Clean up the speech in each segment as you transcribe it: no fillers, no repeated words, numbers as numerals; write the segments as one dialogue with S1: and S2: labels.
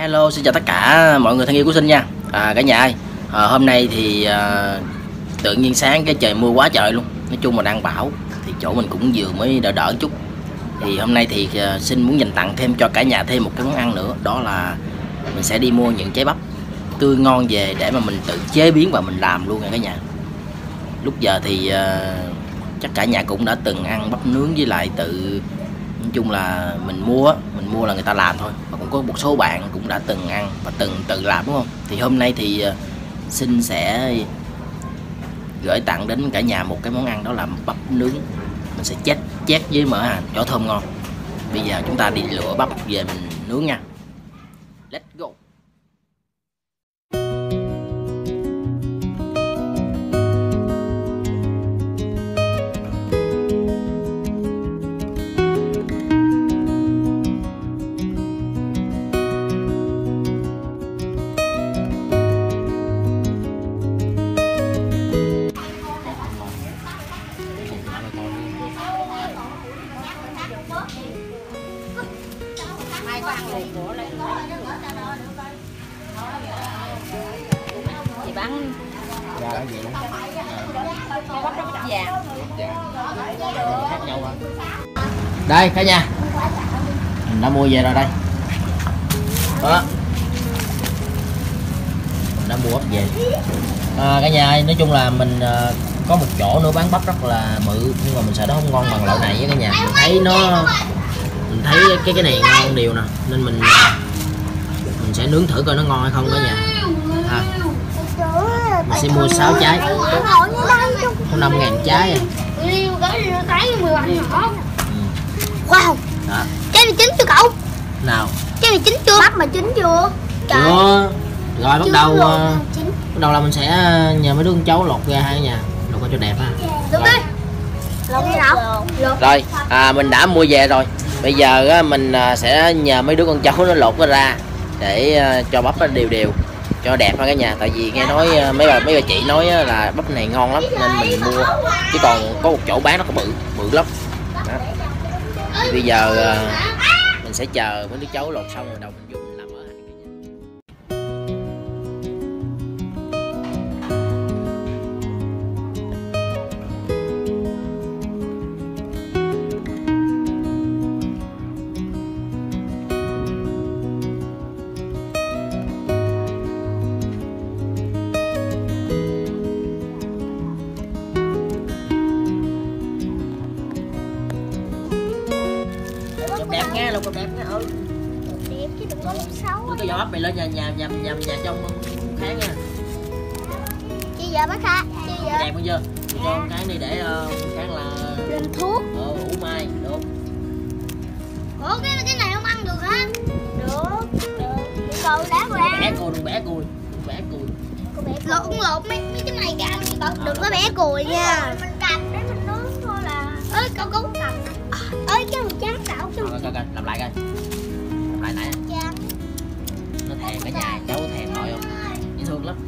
S1: Hello, xin chào tất cả mọi người thân yêu của Sinh nha. Cả nhà ơi, hôm nay thì tự nhiên sáng cái trời mưa quá trời luôn. Nói chung là đang bão, thì chỗ mình cũng vừa mới đỡ đỡ chút. Thì hôm nay thì Sinh muốn dành tặng thêm cho cả nhà thêm một cái món ăn nữa. Đó là mình sẽ đi mua những trái bắp tươi ngon về để mà mình tự chế biến và mình làm luôn nha cả nhà. Lúc giờ thì chắc cả nhà cũng đã từng ăn bắp nướng với lại tự. Nói chung là mình mua là người ta làm thôi, và cũng có một số bạn cũng đã từng ăn và từng tự làm, đúng không? Thì hôm nay thì Sinh sẽ gửi tặng đến cả nhà một cái món ăn, đó là bắp nướng. Mình sẽ chét với mỡ hành cho thơm ngon. Bây giờ chúng ta đi lựa bắp về mình nướng nha. Let's go.
S2: Chị bán
S1: Ra cái gì đó.
S2: bắp đó bắp vàng.
S1: Khác nhau hả? Đây cả nhà, mình đã mua về rồi đây. Đó, mình đã mua bắp về. Cả nhà ơi, nói chung là mình có một chỗ nữa bán bắp rất là bự, nhưng mà mình sợ nó không ngon bằng loại này với cả nhà. Mình thấy cái này ngon điều nè, nên mình sẽ nướng thử coi nó ngon hay không cả nhà. Mình sẽ mua 6 trái, có 5.000 trái.
S3: Wow,
S1: Đó.
S3: trái này chín chưa cậu?
S1: Nào.
S3: Trái này chín chưa? Bắp mà chín chưa?
S1: Chưa. Rồi bắt đầu
S3: chín.
S1: là mình sẽ nhờ mấy đứa con cháu lột ra ha nhà, lột ra cho đẹp ha.
S3: Lột đi. Lột đi nào? Lột.
S1: Rồi, mình đã mua về rồi. Bây giờ mình sẽ nhờ mấy đứa con cháu nó lột nó ra để cho bắp nó đều cho đẹp ha cả nhà. Tại vì nghe nói mấy bà chị nói là bắp này ngon lắm nên mình mua, chứ còn có một chỗ bán nó có bự lắm. Đó. Thì bây giờ mình sẽ chờ mấy đứa cháu lột xong rồi đầu mình dùng làm mỡ hành. Đẹp nha, lột đẹp nha.
S3: Đẹp chứ đừng có lúc xấu.
S1: Đưa cái vỏ bắp này lên nhà trong kháng nha.
S3: Chị vợ bác ha. Chị vợ.
S1: Đẹp không chưa? Cho cái này để kháng là
S3: Làm thuốc.
S1: ủ mai được.
S3: Ủa cái này không ăn được hả? Được. Cậu đá qua.
S1: Đừng bẻ cùi.
S3: Lột mấy cái này ra, đừng có bẻ cùi nha. Mình cầm để mình nướng thôi là. Ơi cậu cầm. Ơi cái mình chán tạo chứ.
S1: Coi làm lại coi. Làm lại nãy.
S3: Chán.
S1: Nó thèm cả nhà, cháu thèm nội không? Dễ thương lắm.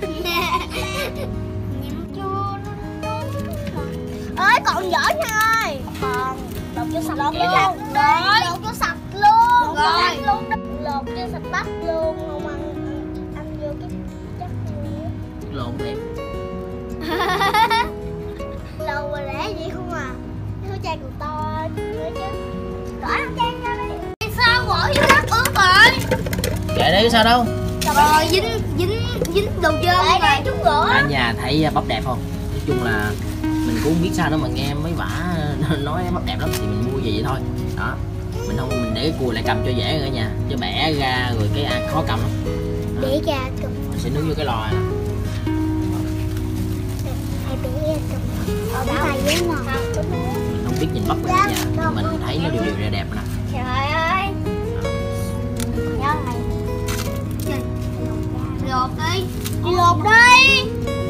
S3: Ơi còn giỏi nha ơi. Còn lột cho sạch luôn. Lột cho sạch luôn. Rồi. Lột cho sạch bắp luôn, không ăn vô cái chắc luôn.
S1: Lộn đẹp.
S3: Lột mà để vậy không à. Cái chai còn to nữa chứ. Cởi không chai ra đi. Sao bỏ dưới đất ướt rồi.
S1: Kệ đấy sao đâu.
S3: Rồi dính đồ chơi rồi. Đây chút rửa.
S1: Cả nhà thấy bắp đẹp không? Nói chung là mình cũng không biết sao nữa mà nghe mấy bả nói bắp đẹp lắm thì mình mua về vậy thôi. Đó. Mình để cái cùi lại cầm cho dễ cả nhà, chứ bẻ ra rồi cái ăn khó cầm lắm.
S3: Để ra cầm.
S1: Mình sẽ nướng vô cái lò này.
S3: Hay để ra cầm. Ở đó là với ngon.
S1: Mình không biết nhìn bắp cả nhà, nhưng mình thấy nó đều ra đẹp nè.
S3: Trời ơi. Nhớ này. Lột đi. Lột đi.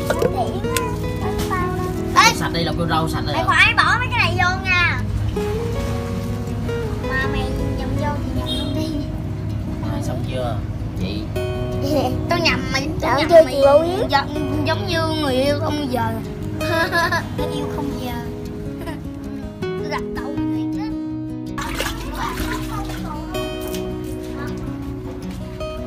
S3: Đấy.
S1: Sạch đi, lọc vô rau sạch rồi.
S3: Mày phải bỏ mấy cái này vô nha. Mà mày nhầm vô thì nhầm luôn đi.
S1: Rồi, xong chưa chị?
S3: Tao nhầm mày. Tao nhầm mày giống như người yêu không giờ. Người yêu không giờ. Tôi đặt cậu thiệt đó.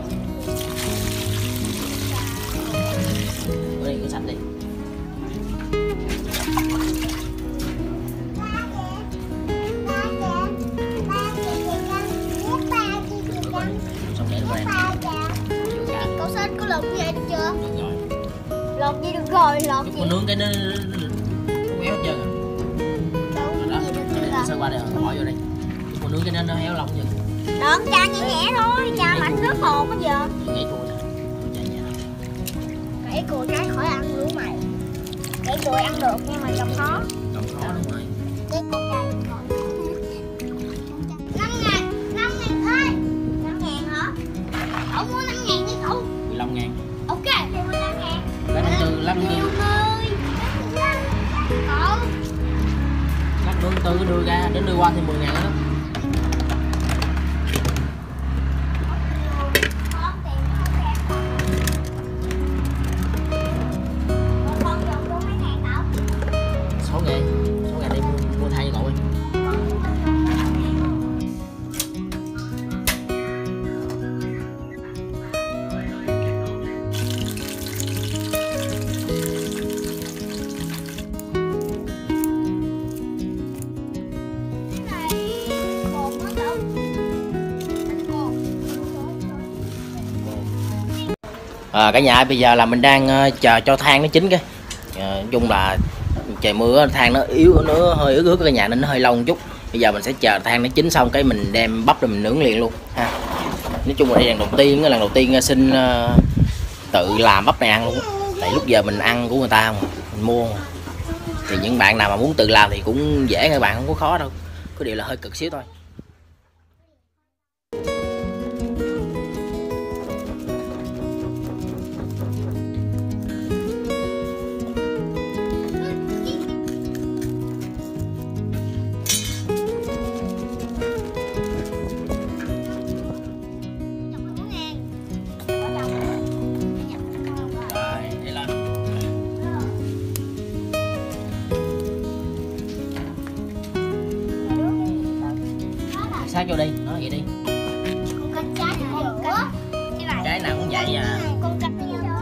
S3: lột như vậy được chưa?
S1: Được rồi.
S3: Lột gì được rồi, lột
S1: Chút
S3: gì?
S1: con nướng cái nó héo hết trơn rồi.
S3: Đâu
S1: Đó,
S3: gì được
S1: để
S3: chưa?
S1: sơ qua đây rồi, bỏ vô đây. Chút con nướng cái nó héo lông chứ.
S3: Được, cha nhẹ nhẹ thôi, cha mạnh nước hồn có giờ.
S1: Gãy cùi nè. Chà nhẹ thôi.
S3: Gãy cùi cái khỏi ăn luôn mày. Gãy cùi ăn được nhưng mà trồng khó.
S1: Còn khó đúng rồi.
S3: Cái con trai còn 5.000 thôi. 5.000 hả? Cậu mua 5.000 đi cậu.
S1: 15.000.
S3: Ok, thì 15.000.
S1: Lát nướng tư, lát nướng tư.
S3: Cậu.
S1: Lát nướng tư cứ đưa ra, đến đưa qua thêm 10.000 nữa. Số ngàn đi mua thay cho cậu đi. Cả nhà bây giờ là mình đang chờ cho than nó chín cái. Nói chung là trời mưa than nó yếu, nó hơi ướt cả nhà nên nó hơi lâu một chút. Bây giờ mình sẽ chờ than nó chín xong cái mình đem bắp rồi mình nướng liền luôn ha. Nói chung là đây lần đầu tiên xin tự làm bắp này ăn luôn. Tại lúc giờ mình ăn của người ta mà mình mua mà. Thì những bạn nào mà muốn tự làm thì cũng dễ, các bạn không có khó đâu, có điều là hơi cực xíu thôi. Sát vô đi, nói vậy đi.
S3: Con canh trái giữa.
S1: Cái nào cũng vậy à.
S3: Con canh giữa nha.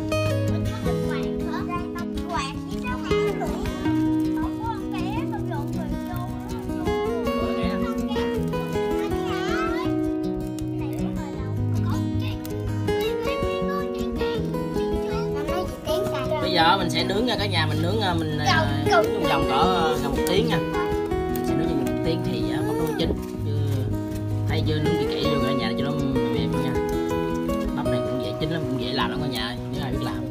S1: Bây giờ mình sẽ nướng nha cả nhà, mình nướng mình vòng cỡ gần 1 tiếng nha. Mình sẽ nướng trong 1 tiếng thì bắp nó chín. Thay chưa nướng kỹ vô cả nhà cho nó mềm nha. Bắp này cũng dễ chín lắm, cũng dễ làm lắm cả nhà, nếu ai biết làm.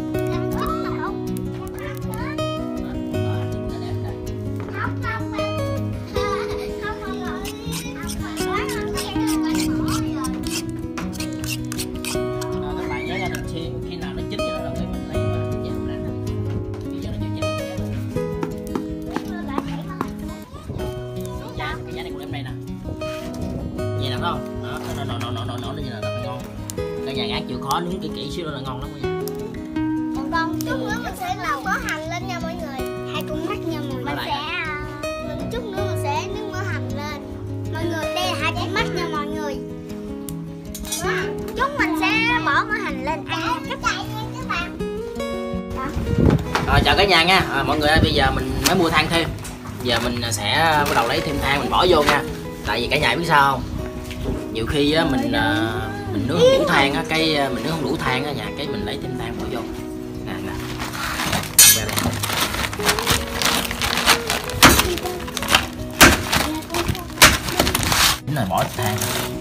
S1: Không? Đó, nó như là ngon. Cả nhà gác chịu khó nướng kỹ xíu nữa là ngon lắm cả nhà.
S3: Còn con chút nữa mình sẽ làm có hành lên nha mọi người. Hai con mắt nha mọi người. Mình chút nữa mình sẽ nướng mỡ hành lên. Mọi người đây là hai con mắt nha mọi người. Chúng mình sẽ bỏ mỡ hành lên ăn các bạn.
S1: Rồi chào cả nhà nha. Mọi người ơi, bây giờ mình mới mua than thêm. Giờ mình sẽ bắt đầu lấy thêm than mình bỏ vô nha. Tại vì cả nhà biết sao không? Nhiều khi á, mình nướng không đủ than á, cái mình nướng không đủ than á nhà, cái mình lấy thêm than bỏ vô nè. Chính là bỏ than.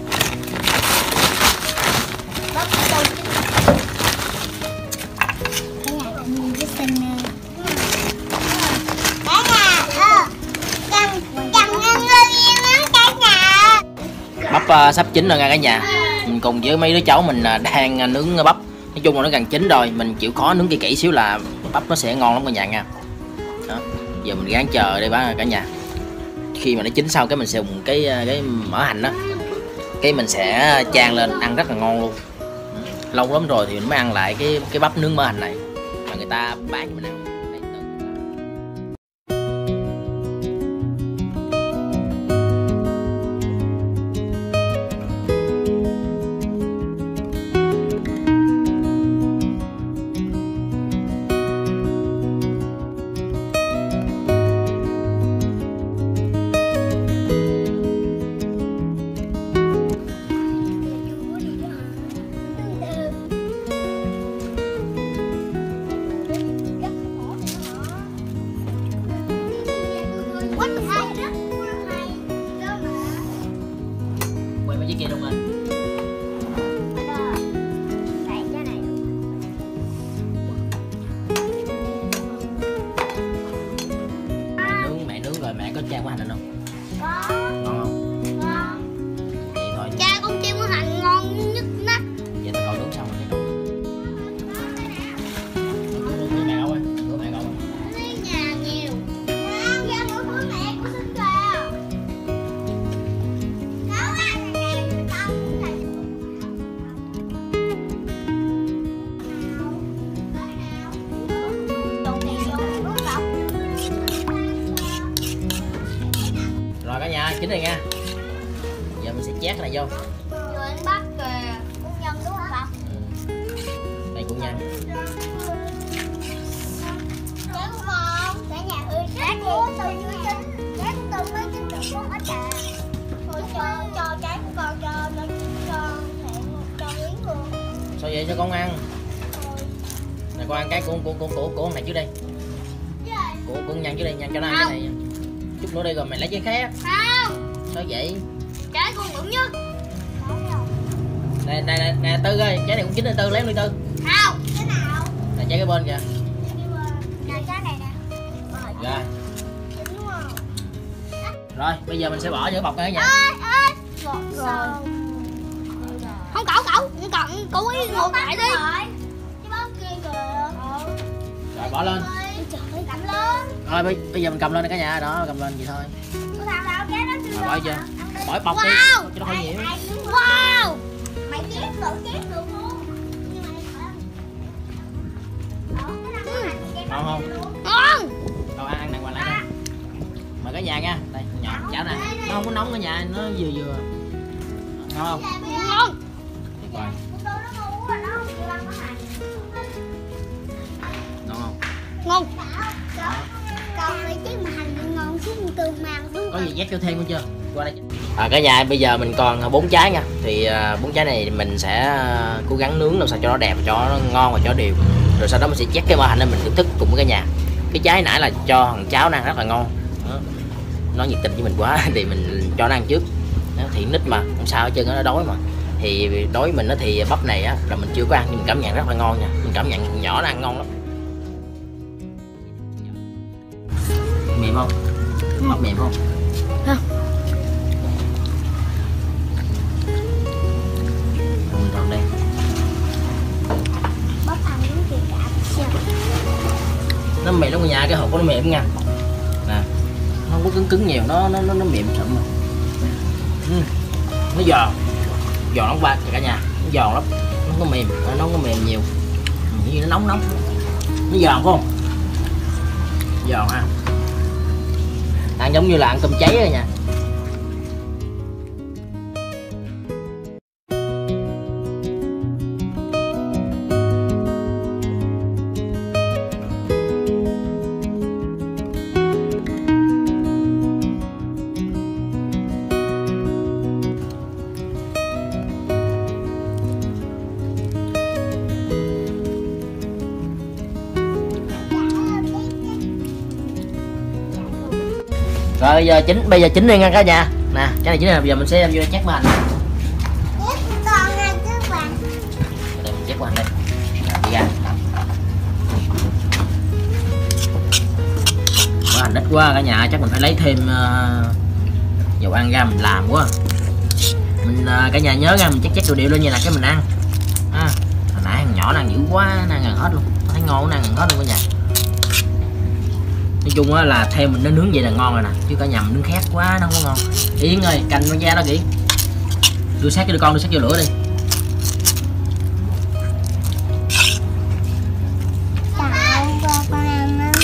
S1: Bắp sắp chín rồi nha cả nhà. Mình cùng với mấy đứa cháu mình đang nướng bắp. Nói chung là nó gần chín rồi, mình chịu khó nướng kỹ xíu là bắp nó sẽ ngon lắm cả nhà nha. Đó. Giờ mình ráng chờ đây cả nhà. Khi mà nó chín xong cái mình sẽ dùng cái mỡ hành đó, cái mình sẽ chan lên ăn rất là ngon luôn. Lâu lắm rồi thì mình mới ăn lại cái bắp nướng mỡ hành này mà người ta bán cho mình ăn. chiếc kia luôn anh. Mẹ nướng rồi mẹ có chan của hành anh không?
S3: Có.
S1: Ngon không?
S3: Ngon.
S1: Vậy thôi.
S3: Cha con chiên của hành ngon nhất nách.
S1: Vậy tao coi nướng xong rồi đi nấu. Rửa mẹ gấu á, rửa mẹ gấu á.
S3: Đi nhà nhiều. Ra rửa mẹ của sinh kìa. Nấu ăn ngày xong này.
S1: Rồi cả nhà, chín rồi nha. Giờ mình sẽ chét cái này vô.
S3: Rồi anh bắt kìa. Con nhân đúng không Ngọc?
S1: Đây cũng nhân.
S3: Chén không? Cả nhà ơi chén của từ dưới chín. Chén từ mấy chín được con ít à. Thôi cho chén của con cho Yến luôn.
S1: Sao vậy cho con ăn? Này con ăn cái của con này trước đây. Của con nhân trước đây, nhân cho nó ăn cái này. Chút nữa đây rồi mày lấy chén khác.
S3: Không.
S1: Sao vậy?
S3: Trái con bự nhất.
S1: Nè Tư ơi, trái này cũng chín rồi Tư, lấy đi Tư.
S3: Không. Cái nào?
S1: Là trái cái bên kìa.
S3: Này trái này nè.
S1: Rồi.
S3: Chín đúng không?
S1: Rồi, bây giờ mình sẽ bỏ vô bọc này nha.
S3: Ê. Rồi. Không cậu ý ngược lại đi. Cái bóng kia kìa.
S1: Rồi bỏ lên.
S3: Trời ơi, cầm lên.
S1: Rồi bây giờ mình cầm lên đây cả nhà, đó, cầm lên vậy thôi.
S3: Thằng nào cái đó chưa?
S1: Rồi bỏ chưa? Bỏ bọc đi, cho nó khỏi nhiễu.
S3: Wow. Mày chép được luôn.
S1: Ngon không?
S3: Ngon.
S1: Đâu ăn đàng hoàng lại đây. Mời cả nhà nha. Đây, nhỏ chảo nè. Nó không có nóng cả nhà, nó vừa vừa. Ngon không?
S3: Ngon.
S1: Tuyệt vời. Ngon không?
S3: Ngon. Còn này chứ mà hành ngon xuống từ màng luôn.
S1: Có gì dắt cho thêm không chưa? Qua đây. Cả nhà bây giờ mình còn 4 trái nha. Thì 4 trái này mình sẽ cố gắng nướng làm sao cho nó đẹp, cho nó ngon và cho nó đều. Rồi sau đó mình sẽ chét cái mỡ hành lên mình thưởng thức cùng với cả nhà. Cái trái nãy là cho thằng cháu nó ăn rất là ngon. Đó. Nó nhiệt tình với mình quá thì mình cho nó ăn trước. Đó, thì nít mà không sao hết trơn, nó đói mà. Thì đối với mình thì bắp này á là mình chưa có ăn nhưng mình cảm nhận rất là ngon nha. Mình cảm nhận nhỏ nó ăn ngon lắm. Mềm không? Bắp mềm không?
S3: Không.
S1: Còn đây.
S3: Bắp hành những gì cả.
S1: Nó mềm lắm cả nhà, cái hộp của nó mềm nha. Nè. Nó không có cứng nhiều, nó mềm sụm mà. Nó giòn. Giòn lắm ba cả nhà, nó giòn lắm. Nó không có mềm, nó không có mềm nhiều. Như nó nóng. Nó giòn không? Giòn ha. Ăn giống như là ăn cơm cháy rồi nha. Rồi bây giờ chín đi nha cả nhà. Nè, cái này chín là bây giờ mình sẽ vô chét mỡ hành.
S3: Còn này trước bạn.
S1: Đây mình chét mỡ hành đây. Đi ra. Mỡ hành ít quá cả nhà, chắc mình phải lấy thêm dầu ăn ra mình làm quá. Mình cả nhà nhớ ra mình chét đồ điệu lên như là cái mình ăn. Hồi nãy thằng nhỏ nó ăn dữ quá, nó ăn gần hết luôn. Nó thấy ngon nó ăn gần hết luôn cả nhà. Nói chung á là theo mình nó nướng vậy là ngon rồi nè, chứ cả nhà mình nướng khác quá nó không có ngon. Yến ơi, canh con da đó kỹ. Đưa sát cho đứa con, đưa sát vô lửa đi.
S3: Con ăn á.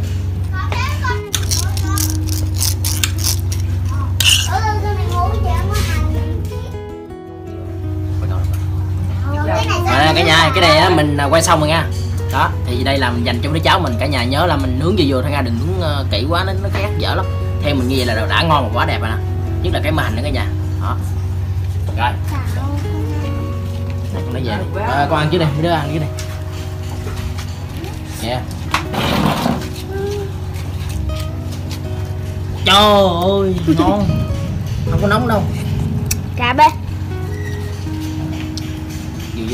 S1: Cả nhà, cái này á mình quay xong rồi nha. Đó, thì đây là mình dành cho đứa cháu mình, cả nhà nhớ là mình nướng vừa thôi nha, đừng nướng kỹ quá nó khác dở lắm. Theo mình như vậy là đã ngon và quá đẹp rồi nè, nhất là cái mỡ hành nữa cả nhà. Đó. Rồi. Này con lấy về đi. Con ăn chứ đây, đứa ăn chứ đây. Nè. Trời ơi, ngon. Không có nóng đâu.
S3: Cà bê.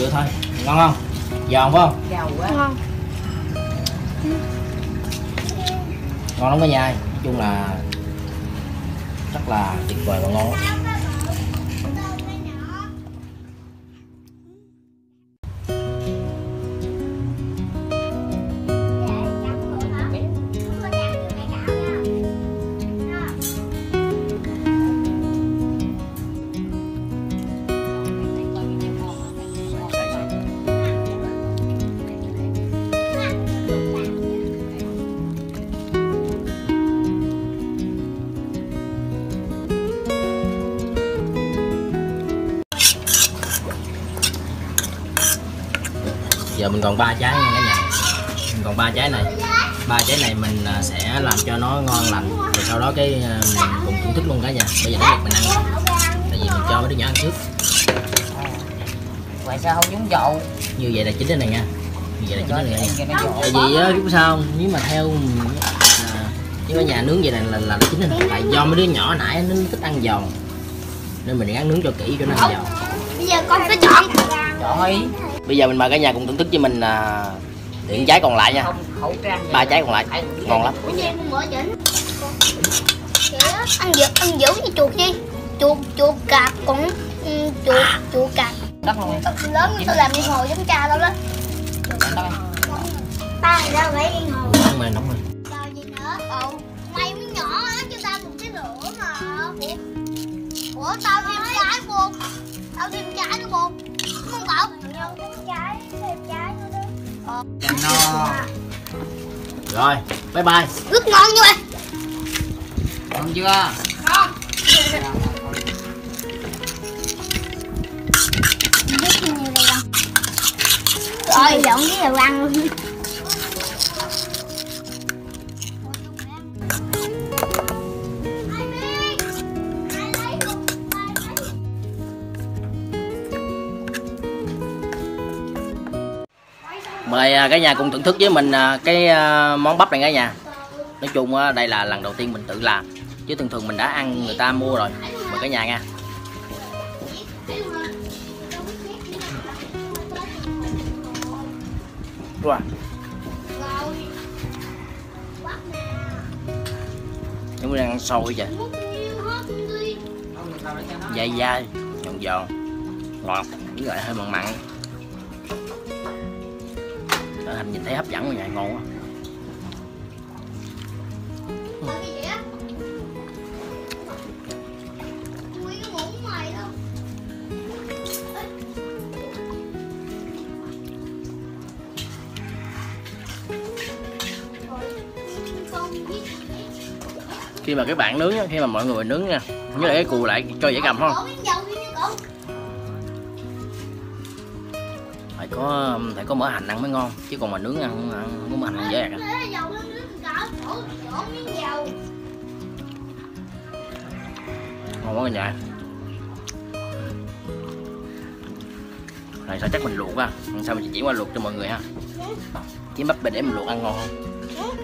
S1: vừa thôi. Ngon không? Giòn phải không?
S2: Giàu quá.
S3: Ngon.
S1: Ngon lắm cả nhà. Nói chung là rất là tuyệt vời và ngon lắm. Giờ mình còn 3 trái nha cả nhà. Mình còn 3 trái này. 3 trái này mình sẽ làm cho nó ngon lành. Rồi sau đó cái mình cùng thưởng thức luôn cả nhà. Bây giờ nó mình ăn. Tại vì mình cho mấy đứa nhỏ ăn trước.
S2: Vậy sao không nhúng dầu?
S1: Như vậy là chính cái này nha. Như vậy là chính cái này nha. Tại vì á biết sao không? Nếu mà theo nếu ở nhà nướng vậy này là nó chính này. Tại do mấy đứa nhỏ nãy nó thích ăn giòn. Nên mình ăn nướng cho kỹ cho nó ăn giòn.
S3: Bây giờ con phải chọn.
S2: Trời.
S1: Bây giờ mình mời cả nhà cùng thưởng thức với mình những trái còn lại nha.
S2: Khẩu trang.
S1: 3 trái còn lại. Ngon lắm.
S3: Ăn dữ với chuột đi. Chuột cạp cũng chuột cạp.
S2: Đất luôn.
S3: Lớn tôi làm yên hồ giống cha tao đó. Ta thì đâu phải yên hồ.
S1: Nóng rồi, nóng rồi.
S3: Rồi gì nữa? Mày mới nhỏ á, cho tao một cái lửa mà. Ủa tao thêm trái buồn. Tao thêm trái nữa buồn. Không cậu? Thêm trái nữa đó.
S2: No.
S1: Rồi, bye bye.
S3: Rất ngon như vậy.
S2: Ngon chưa?
S3: Ngon. Rồi giọng với đầu ăn luôn.
S1: Mời cả nhà cùng thưởng thức với mình cái món bắp này cả nhà. Nói chung đây là lần đầu tiên mình tự làm, chứ thường thường mình đã ăn người ta mua rồi. Mời cả nhà nha. Wow. Giống như đang ăn xôi vậy. Dai dai, giòn giòn, ngọt, với lại hơi mặn mặn. Thành nhìn thấy hấp dẫn rồi, ngon quá. Khi mà các bạn nướng, khi mà mọi người nướng nha, với lại cái cù lại cho dễ cầm không? Phải có mỡ hành ăn mới ngon, chứ còn mà nướng ăn không có mỡ hành ăn dễ à. Ngon quá cả nhà. Này sao chắc mình luộc á, sao mình chỉ qua luộc cho mọi người ha. Chứ bắp để mình luộc ăn ngon không?